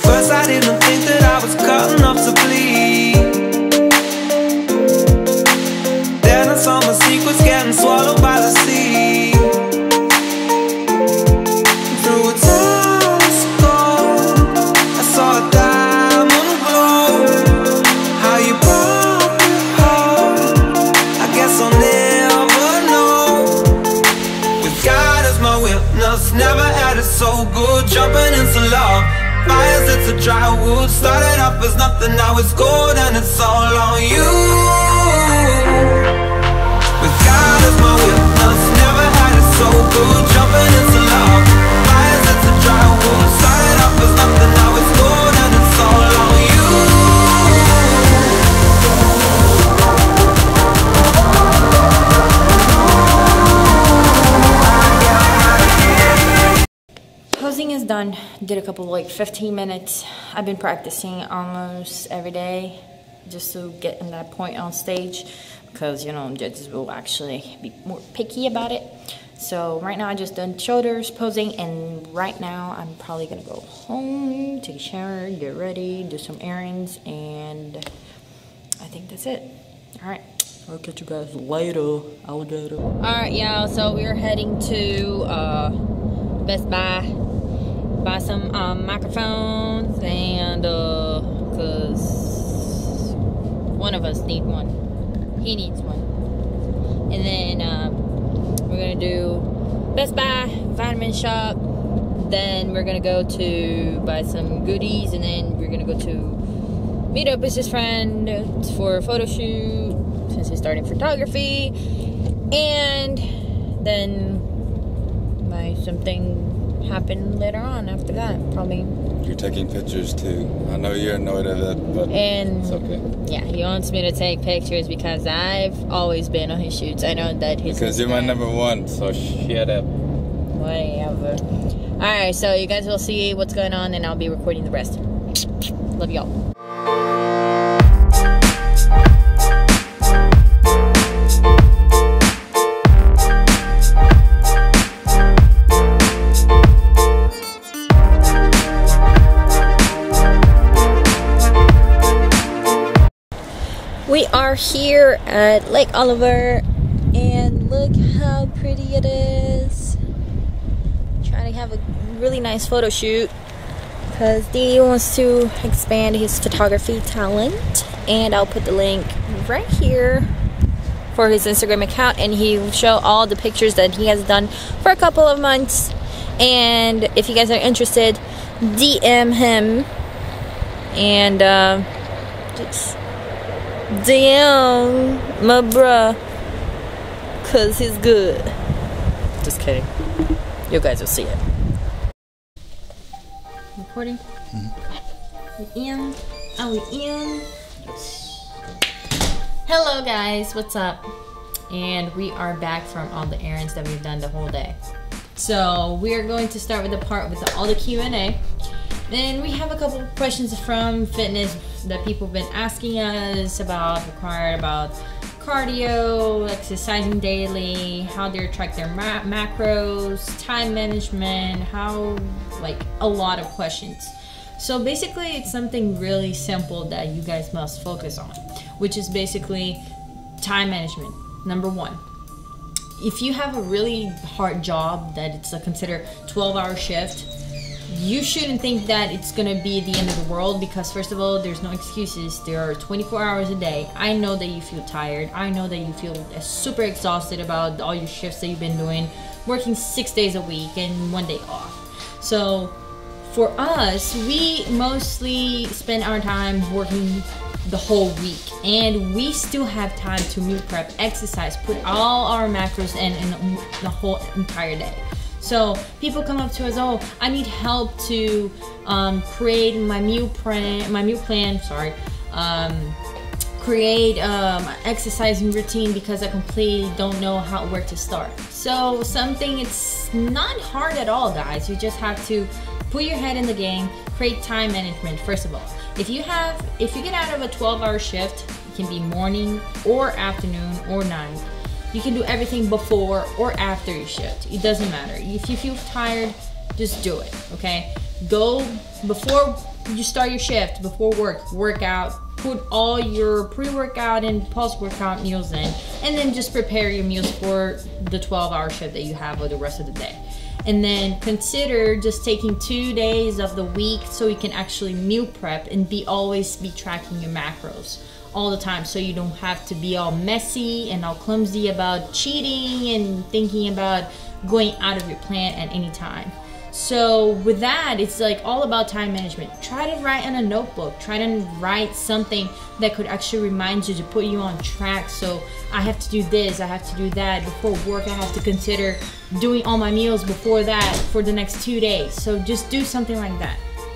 First I didn't think that I was cutting off to bleed. Then I saw my secrets getting swallowed by the sea. Through a telescope I saw a diamond glow. How you broke your heart, I guess I'll never know. With God as my witness, never had it so good. Jumping into love, fires it's a dry wood. Started off as nothing, now it's gold, and it's all on you. With God as my witness, never had it so good. Jumping into love, fires it's a dry wood. Started off as nothing, now it's gold, and it's all on you. Posing is done. Did a couple like 15 minutes. I've been practicing almost every day just to get in that point on stage, because you know judges will actually be more picky about it. So right now I just done shoulders, posing, and right now I'm probably gonna go home, take a shower, get ready, do some errands, and I think that's it. All right, I'll catch you guys later, alligator. All right, y'all, so we're heading to Best Buy, buy some microphones, and cause one of us need one. He needs one. And then we're gonna do Best Buy, vitamin shop. Then we're gonna go to buy some goodies, and then we're gonna go to meet up with his friend for a photo shoot since he's starting photography, and then might something happen later on after that, probably. You're taking pictures too. I know you're annoyed at it, but it's okay. Yeah, he wants me to take pictures because I've always been on his shoots. I know that his because you're my #1, so shut up. Whatever. Alright, so you guys will see what's going on, and I'll be recording the rest. Love y'all. We are here at Lake Oliver, and look how pretty it is. Trying to have a really nice photo shoot because Dee wants to expand his photography talent, and I'll put the link right here for his Instagram account, and he will show all the pictures that he has done for a couple of months. And if you guys are interested, DM him, and just DM my bruh, cause he's good. Just kidding. You guys will see it. Recording? We in? Are we in? Hello guys, what's up? And we are back from all the errands that we've done the whole day. So we are going to start with the part with all the Q&A. And we have a couple of questions from fitness that people have been asking us about, required about cardio, exercising daily, how they track their macros, time management, how, like, a lot of questions. So basically it's something really simple that you guys must focus on, which is basically time management. Number one, if you have a really hard job that it's considered 12-hour shift, you shouldn't think that it's gonna be the end of the world, because first of all, there's no excuses. There are 24 hours a day. I know that you feel tired. I know that you feel super exhausted about all your shifts that you've been doing, working 6 days a week and 1 day off. So for us, we mostly spend our time working the whole week, and we still have time to meal prep, exercise, put all our macros in the whole entire day. So people come up to us, oh, I need help to create my meal plan, create exercising routine because I completely don't know where to start. So it's not hard at all, guys. You just have to put your head in the game, create time management first of all. If you get out of a 12-hour shift, it can be morning or afternoon or night. You can do everything before or after your shift. It doesn't matter. If you feel tired, just do it, okay? Go before you start your shift, before work out, put all your pre-workout and post-workout meals in, and then just prepare your meals for the 12-hour shift that you have or the rest of the day. And then consider just taking 2 days of the week so you can actually meal prep and always be tracking your macros all the time, so you don't have to be all messy and all clumsy about cheating and thinking about going out of your plan at any time. So with that, it's like all about time management. Try to write in a notebook. Try to write something that could actually remind you to put you on track. So I have to do this, I have to do that. Before work, I have to consider doing all my meals before that for the next 2 days. So just do something like that.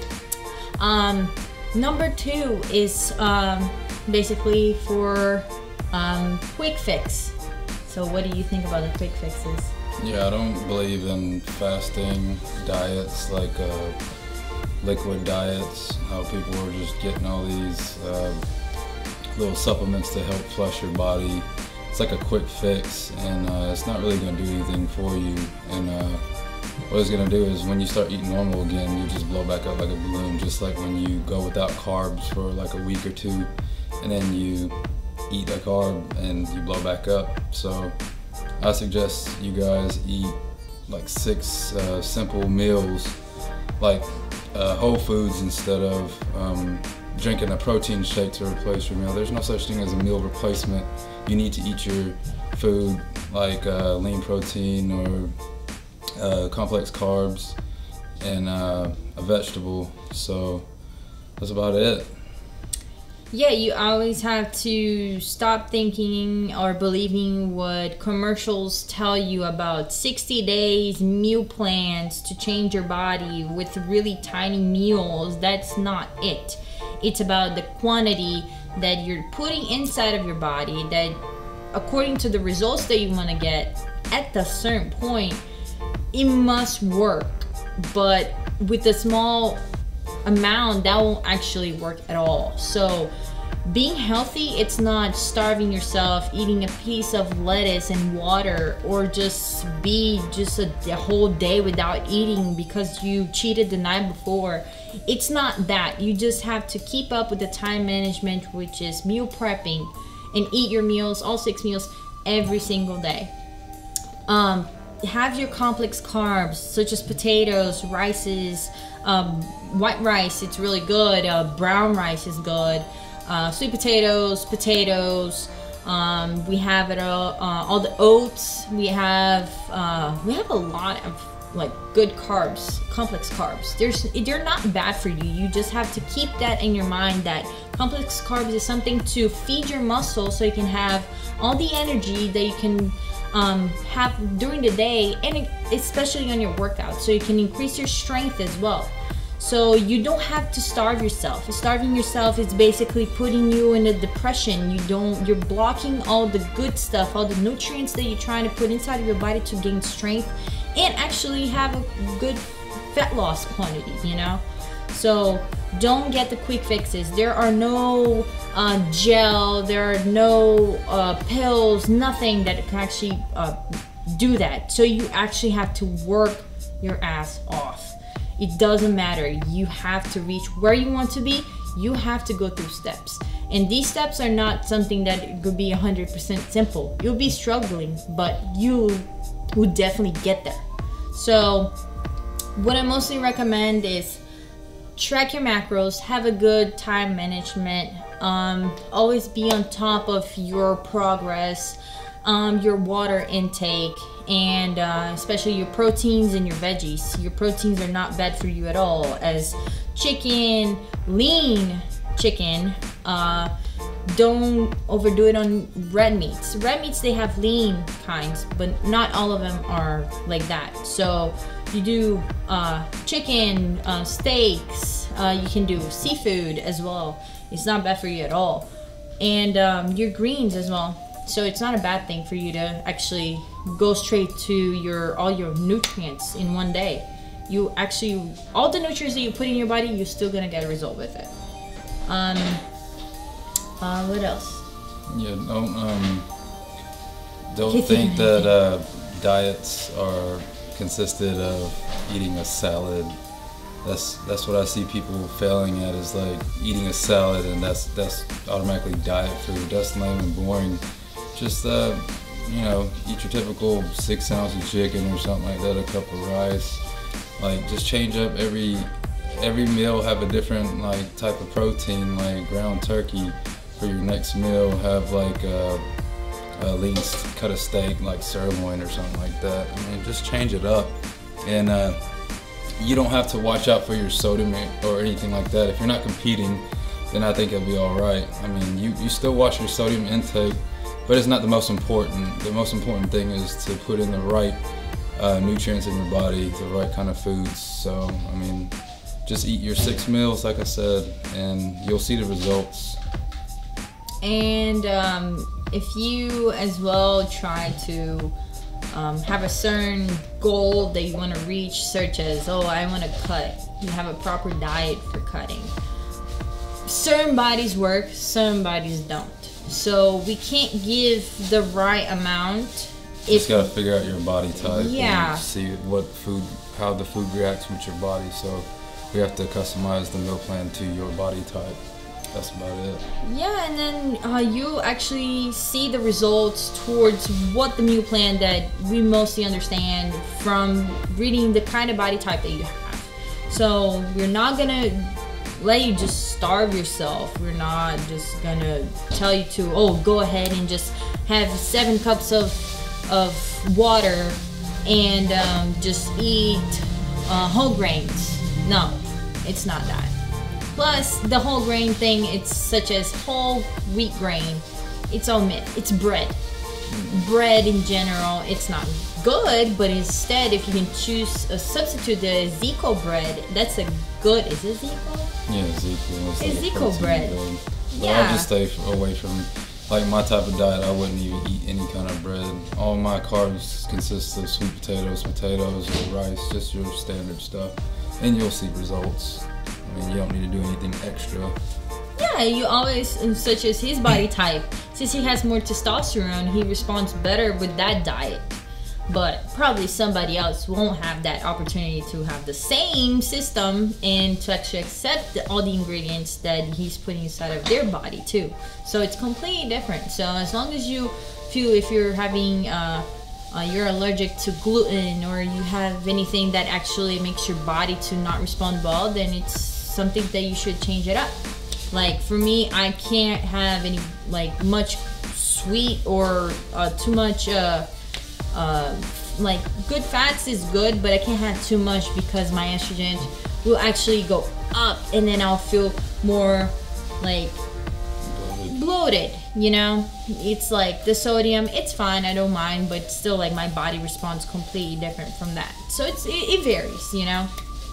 Number 2 is basically for quick fix. So what do you think about the quick fixes? Yeah, I don't believe in fasting diets like liquid diets, how people are just getting all these little supplements to help flush your body. It's like a quick fix, and it's not really going to do anything for you. And what it's going to do is when you start eating normal again, you just blow back up like a balloon, just like when you go without carbs for like a week or 2, and then you eat a carb and you blow back up. So I suggest you guys eat like 6 simple meals, like whole foods, instead of drinking a protein shake to replace your meal. There's no such thing as a meal replacement. You need to eat your food like lean protein or complex carbs and a vegetable. So that's about it. Yeah, you always have to stop thinking or believing what commercials tell you about 60 days meal plans to change your body with really tiny meals. That's not it. It's about the quantity that you're putting inside of your body, that according to the results that you want to get at the certain point, it must work. But with a small amount, that won't actually work at all. So being healthy, it's not starving yourself, eating a piece of lettuce and water, or just a whole day without eating because you cheated the night before. It's not that. You just have to keep up with the time management, which is meal prepping, and eat your meals, all 6 meals, every single day. Have your complex carbs such as potatoes, rices, white rice, it's really good, brown rice is good, sweet potatoes, we have it all the oats, we have a lot of like good carbs, complex carbs. They're not bad for you. You just have to keep that in your mind, that complex carbs is something to feed your muscles so you can have all the energy that you can have during the day, and especially on your workout, so you can increase your strength as well. So you don't have to starve yourself. Starving yourself is basically putting you in a depression. You're blocking all the good stuff, all the nutrients that you're trying to put inside of your body to gain strength and actually have a good fat loss quantity, you know? So don't get the quick fixes. There are no gel, there are no pills, nothing that can actually do that. So you actually have to work your ass off. It doesn't matter. You have to reach where you want to be. You have to go through steps. And these steps are not something that could be 100% simple. You'll be struggling, but you would definitely get there. So what I mostly recommend is track your macros, have a good time management, always be on top of your progress, your water intake, and especially your proteins and your veggies. Your proteins are not bad for you at all, as chicken, lean chicken, don't overdo it on red meats. Red meats, they have lean kinds, but not all of them are like that. So you do chicken, steaks, you can do seafood as well. It's not bad for you at all. And your greens as well. So it's not a bad thing for you to actually go straight to all your nutrients in one day. You actually, all the nutrients that you put in your body, you're still gonna get a result with it. What else? Yeah, don't think that diets are consisted of eating a salad. That's what I see people failing at, is like eating a salad, and that's automatically diet food. That's lame and boring. Just you know, eat your typical 6 ounce of chicken or something like that, a cup of rice. Like, just change up every meal. Have a different like type of protein, like ground turkey for your next meal. Have like at least cut a steak like sirloin or something like that. I mean, just change it up. And you don't have to watch out for your sodium or anything like that. If you're not competing, then I think it'll be all right. I mean, you still watch your sodium intake, but it's not the most important. The most important thing is to put in the right nutrients in your body, the right kind of foods. So, I mean, just eat your 6 meals, like I said, and you'll see the results. And if you as well try to have a certain goal that you want to reach, such as, oh, I want to cut, you have a proper diet for cutting. Certain bodies work, certain bodies don't. So we can't give the right amount. Just gotta figure out your body type. Yeah. And see what food, how the food reacts with your body. So we have to customize the meal plan to your body type. That's about it. Yeah, and then you actually see the results towards what the meal plan that we mostly understand from reading the kind of body type that you have. So we're not gonna let you just starve yourself. We're not just gonna tell you to, oh, go ahead and just have 7 cups of water and just eat whole grains. No, it's not that. Plus, the whole grain thing, it's such as whole wheat grain. It's all myth. It's bread. Bread in general, it's not good, but instead, if you can choose a substitute, the Ezekiel bread, that's a good, is it Ezekiel? Yeah, Ezekiel. Ezekiel bread. But Yeah. I just stay away from, like, my type of diet. I wouldn't even eat any kind of bread. All my carbs consist of sweet potatoes, or rice, just your standard stuff. And you'll see results. I mean, you don't need to do anything extra. Yeah, you always, such as his body type, since he has more testosterone, he responds better with that diet. But probably somebody else won't have that opportunity to have the same system and to actually accept all the ingredients that he's putting inside of their body too. So it's completely different. So as long as you feel, if you're having you're allergic to gluten, or you have anything that actually makes your body to not respond well, then it's something that you should change it up. Like for me, I can't have any like much sweet or too much like good fats is good, but I can't have too much because my estrogen will actually go up, and then I'll feel more like bloated, you know. It's like the sodium, it's fine, I don't mind, but still like my body responds completely different from that. So it varies, you know.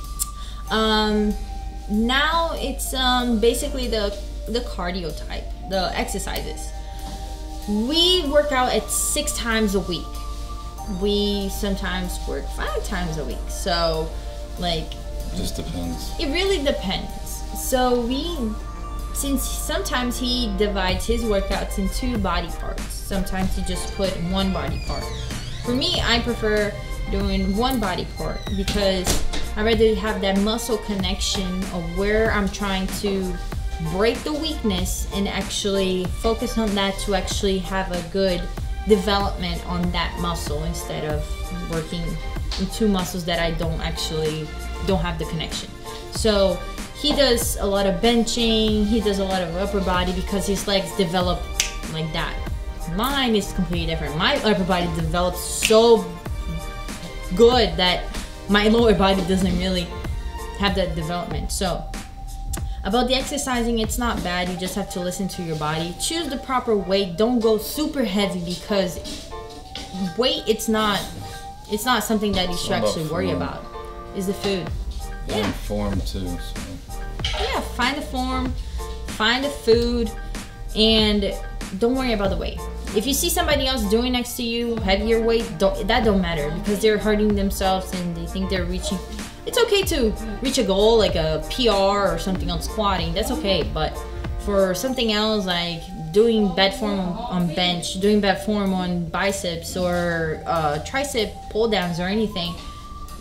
Now it's basically the cardio type, the exercises. We work out at 6 times a week. We sometimes work 5 times a week. So like, Just depends. it really depends. So since sometimes he divides his workouts in 2 body parts. Sometimes he just put 1 body part. For me, I prefer doing 1 body part because I rather have that muscle connection of where I'm trying to break the weakness and actually focus on that to actually have a good development on that muscle, instead of working in 2 muscles that I don't have the connection. So he does a lot of benching, he does a lot of upper body because his legs develop like that. Mine is completely different. My upper body develops so good that my lower body doesn't really have that development. So about the exercising, it's not bad. You just have to listen to your body. Choose the proper weight. Don't go super heavy, because weight, it's not something that you should actually worry about. Is the food. Yeah. And form too. So. Yeah, find the form, find the food, and don't worry about the weight. If you see somebody else doing next to you heavier weight, that don't matter, because they're hurting themselves and they think they're reaching. It's okay to reach a goal like a PR or something on squatting. That's okay, but for something else like doing bad form on bench, doing bad form on biceps or tricep pull downs or anything,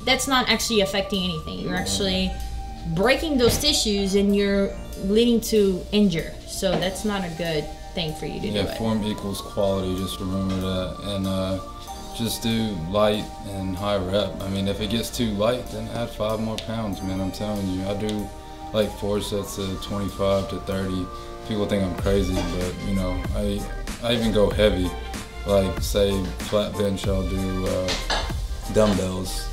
that's not actually affecting anything. You're actually breaking those tissues and you're leading to injure. So that's not a good thing for you to do it. Form equals quality, just remember that. And just do light and high rep. I mean, if it gets too light, then add 5 more pounds, man. I'm telling you, I do like 4 sets of 25 to 30. People think I'm crazy, but you know, I even go heavy. Like say flat bench, I'll do dumbbells,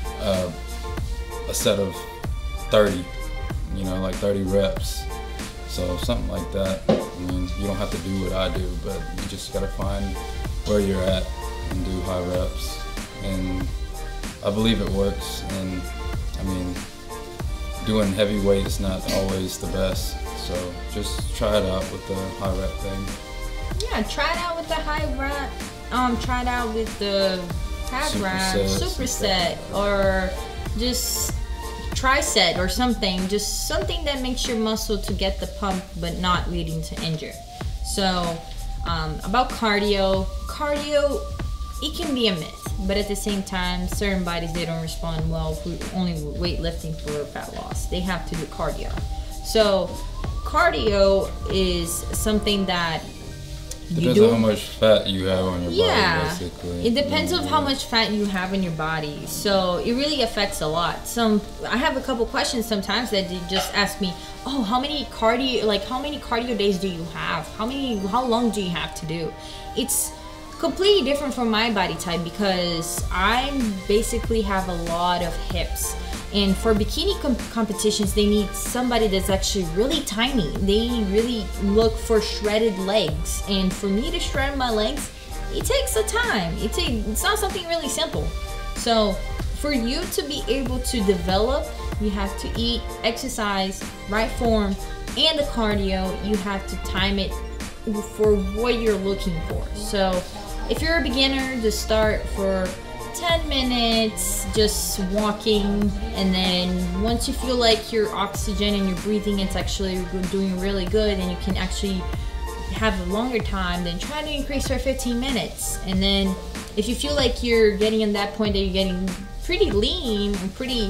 a set of 30, you know, like 30 reps. So something like that. I mean, you don't have to do what I do, but you just gotta find where you're at and do high reps. And I believe it works. And I mean, doing heavy weight is not always the best. So just try it out with the high rep thing. Yeah, try it out with the high rep. Try it out with the half rep, superset, or just tricep or something. Just something that makes your muscle to get the pump, but not leading to injure. So about cardio, it can be a myth, but at the same time, certain bodies, they don't respond well for only weightlifting for fat loss. They have to do cardio. So cardio is something that depends on how much fat you have on your body, basically. It depends on how much fat you have in your body. So it really affects a lot. I have a couple questions sometimes that they just ask me, oh, how many cardio days do you have? How long do you have to do? It's completely different from my body type because I basically have a lot of hips. And for bikini competitions, they need somebody that's actually really tiny. They really look for shredded legs. And for me to shred my legs, it takes a time. It's not something really simple. So for you to be able to develop, you have to eat, exercise, right form, and the cardio. You have to time it for what you're looking for. So if you're a beginner, just start for 10 minutes just walking, and then once you feel like your oxygen and your breathing it's actually doing really good and you can actually have a longer time, then try to increase for 15 minutes. And then if you feel like you're getting in that point that you're getting pretty lean and pretty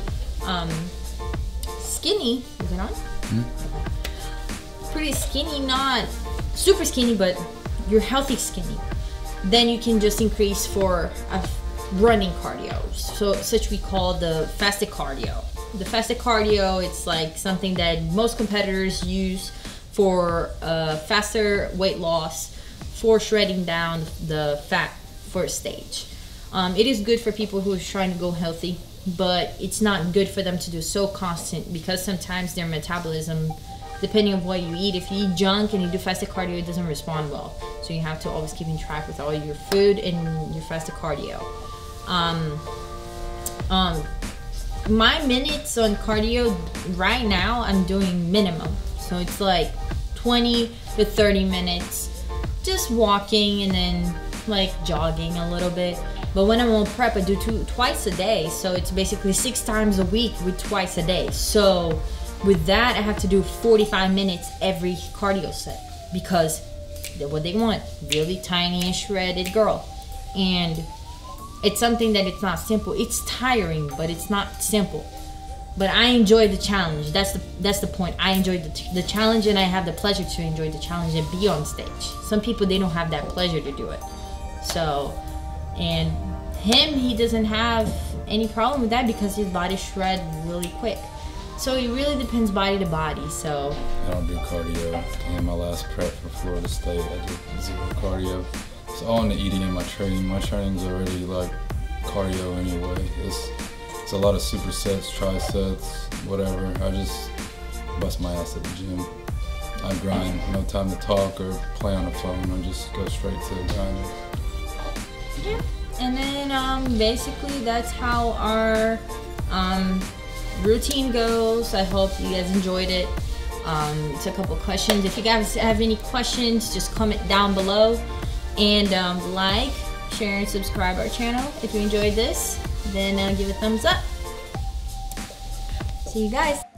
skinny, is it on? Pretty skinny, not super skinny, but you're healthy skinny, then you can just increase for a running cardio, so such we call the fasted cardio. The fasted cardio, it's like something that most competitors use for faster weight loss, for shredding down the fat first stage. It is good for people who are trying to go healthy, but it's not good for them to do so constant because sometimes their metabolism, depending on what you eat, if you eat junk and you do fasted cardio, it doesn't respond well. So you have to always keep in track with all your food and your fasted cardio. My minutes on cardio right now, I'm doing minimum, so it's like 20 to 30 minutes just walking and then like jogging a little bit. But when I'm on prep, I do twice a day, so it's basically 6 times a week with twice a day. So with that, I have to do 45 minutes every cardio set because they're what they want, really tiny and shredded girl. And it's something that it's not simple. It's tiring, but it's not simple. But I enjoy the challenge. That's the point. I enjoy the challenge, and I have the pleasure to enjoy the challenge and be on stage. Some people, they don't have that pleasure to do it. So, and he doesn't have any problem with that because his body shreds really quick. So it really depends body to body. So I don't do cardio. In my last prep for Florida State, I did 0 cardio. It's all in the eating and my training. My training's already like cardio anyway. It's a lot of supersets, trisets, whatever. I just bust my ass at the gym. I grind, no time to talk or play on the phone. I just go straight to grinding. Yeah, and then basically that's how our routine goes. I hope you guys enjoyed it. It's a couple questions. If you guys have any questions, just comment down below. And like, share, and subscribe our channel. If you enjoyed this, then give a thumbs up. See you guys.